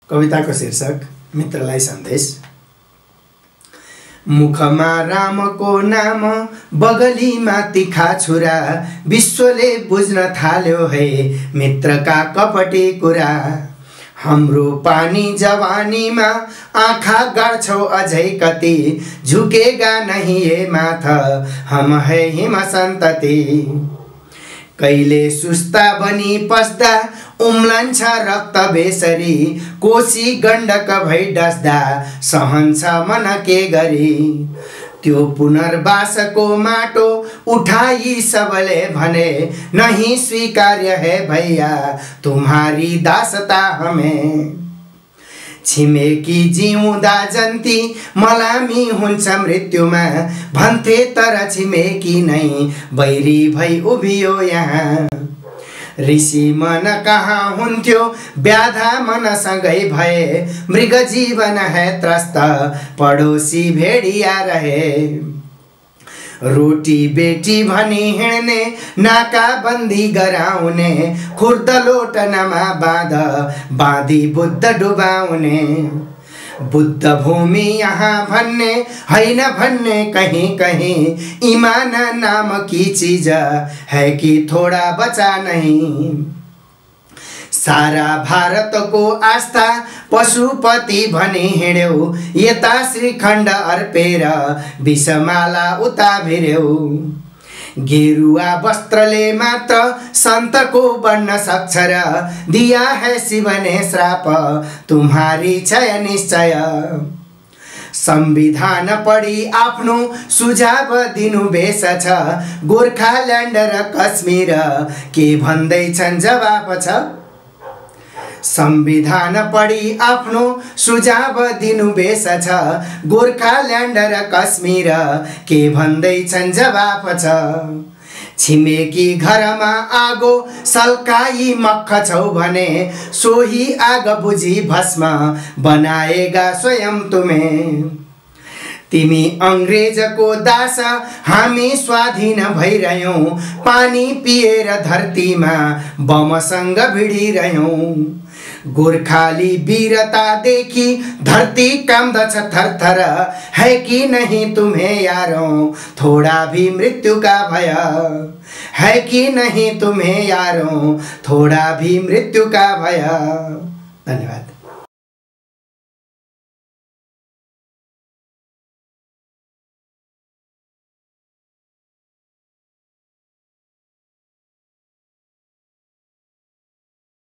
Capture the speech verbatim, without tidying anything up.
कविताको शीर्षक मित्रलाई सन्देश। मुखमा रामको नाम बगलीमा तिखा छुरा, विश्वले बुझ्न थाल्यो है मित्रका कपटी कुरा। हाम्रो पानी जवानीमा आँखा गाड्छौ अझै कति, झुकेगा नहीं ये माथ हम है हिम सन्तति। कहिले सुस्ता बनी पस्दा उम्लन्छ रक्त बेसरी, कोसी गण्डक भई डस्दा सहन्छ मन के गरी। त्यो पुनर्वासको माटो उठाई सबले भने, नहीं स्वीकार्य है भैया तुम्हारी दासता हमें। छिमेकी जिउँदा जन्ती मलामी हुन्छ मृत्युमा, भन्थे तर छिमेकी नै बैरी भई उभियो यहाँ। ऋषि मन कहाँ हुन्थ्यो व्याधा मनसँगै भए, मृग जीवन है त्रस्त पडोसी भेडिया रहे। रोटी बेटी भनी हिँड्ने नाकाबन्दी गराउने, खुर्द लोटनमा बाँध बाँधी बुद्ध डुबाउने। बुद्ध भूमि यहाँ भन्ने हैन भन्ने कहीं कहीं, ईमान नाम की चीज है कि थोड़ा बचा नहीं। सारा भारत को आस्था पशुपति भनी हिँड्यौ, यता श्रीखण्ड अर्पेर विषमाला उता भिर्यौ। गेरुवा वस्त्रले मात्र सन्तको बन्न सक्छ र, दिया है शिव ने श्राप तुम्हारी क्षय निश्चय। संविधान पढी आफ्नो सुझाव दिनु बेस छ, गोर्खाल्यान्ड र कश्मीर के भन्दैछन् जवाब छ। संविधान पढी आफ्नो सुझाव दिनु बेस छ, गोर्खाल्यान्ड र कश्मीर के भन्दैछन् जवाफ छ। छिमेकी घरमा आगो सल्काई मक्ख छौ भने, सोही आग बुझी भस्म बनाएगा स्वयं तुम्हें। तिमी अंग्रेजको दास हामी स्वाधीन भइरह्यौं, पानी पिएर धरतीमा बमसँग भिडिरह्यौं। गोर्खाली वीरता देखी धरती काम्दछ थरथर, है कि नहीं तुम्हें यारों थोड़ा भी मृत्यु का भय। है कि नहीं तुम्हें यारों थोड़ा भी मृत्यु का भय। धन्यवाद।